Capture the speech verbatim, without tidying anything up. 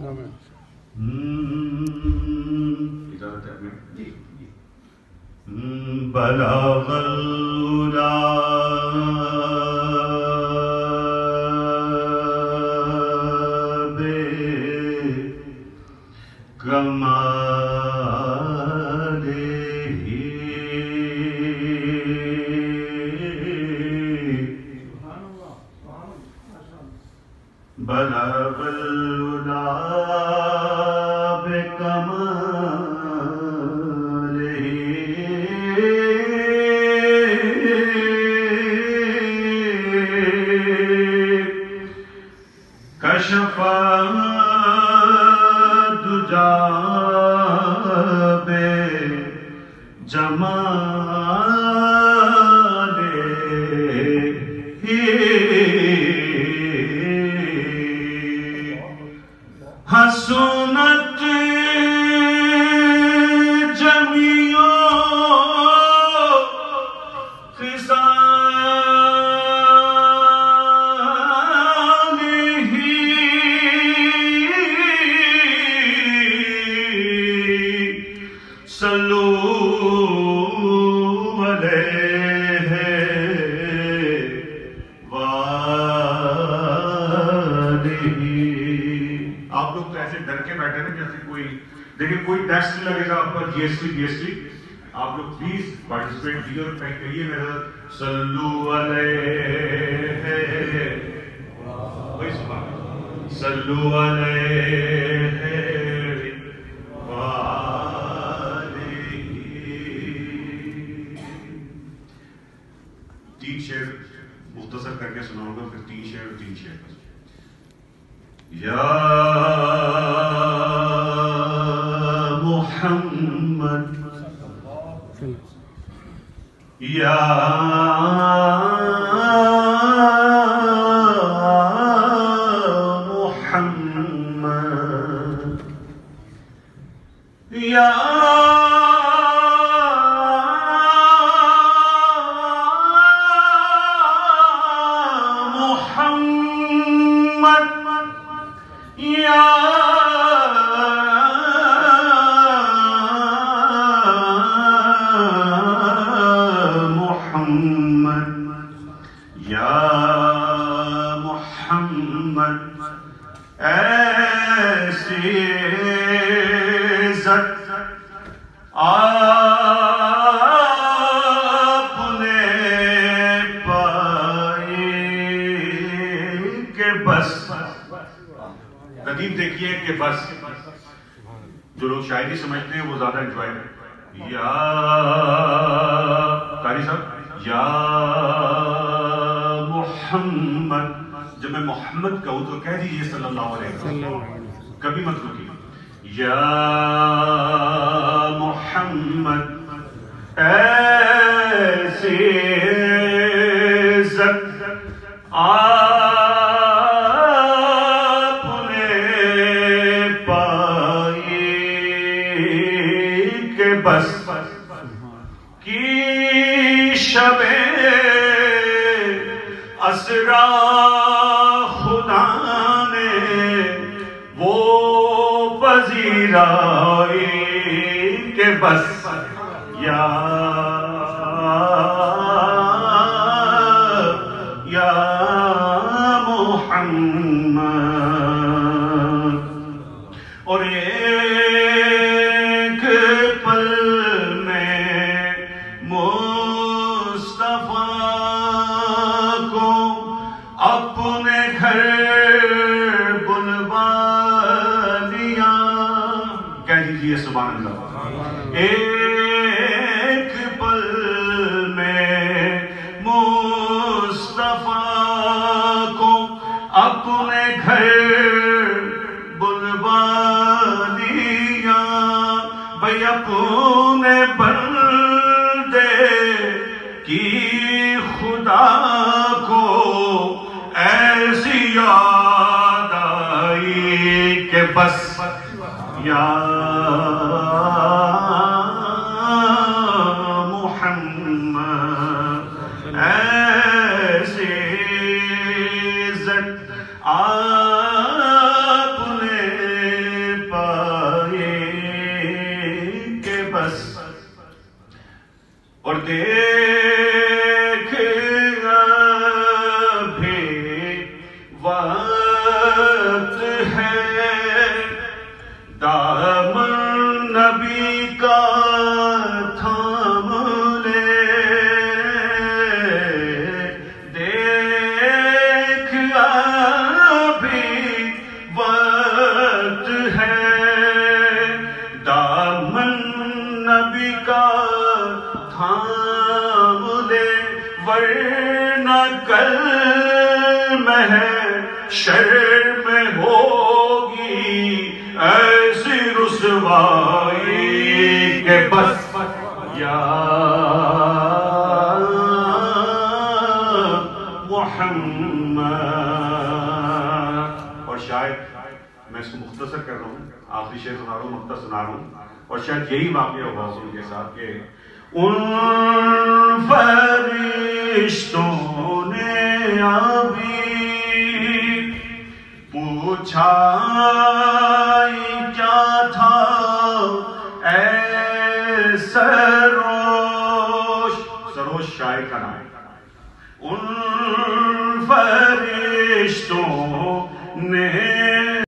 اجازت ہے ہمیں بلغ العلا بلغ العلا بکمالہ کشف الدجی بجمالہ حسنت جمیع خصالہ صلو علیہ آپ لوگ تو ایسے ڈر کے بیٹھے نا جیسے کوئی دیکھیں کوئی ٹیکس نہیں لگے گا آپ پر G S T G S T آپ لوگ پلیز پارٹیسپیٹ کیجیے اور پیک کریے میرا صلو علیہ وہی سبحان صلو علیہ وآلہ. تین شعر مختصر کر کے سناؤں گا پھر تین شعر اور تین شعر یا محمد یا محمد یا دیکھیے کہ بس جو لوگ شاعری سمجھتے ہیں وہ زیادہ انجوائے کریں. یا قاری صاحب یا محمد جب میں محمد کہوں تو کہہ دیجیے صلی اللہ علیہ وسلم کبھی مت رکیے. یا محمد ایسی عزت بس کی شب اسرا خدا نے وہ پذیرائی کہ بس یا یا محمد. اور ایک پل اپنے گھر بلوا لیا. کہہ دیجیے سبحان اللہ. ایک پل میں مصطفیٰ کو اپنے گھر بلوا لیا. بھئی اپنے بندے کی خدا کو ایسی یاد آئی کہ بس یا محمد ایسی عزت آپ نے شہر میں ہوگی ایسی رسوائی کہ بس یا محمد. اور شاید میں اس کو مختصر کر رہا ہوں، آخری شعر سنا رہا ہوں، مختصر سنا رہا ہوں، اور شاید یہی واقعہ ہوا ان کے ساتھ کہ ان فرشتوں نے ابھی پوچھا کیا تھا اے سروش. سروش شاعر کا نام ہے. ان فرشتوں نے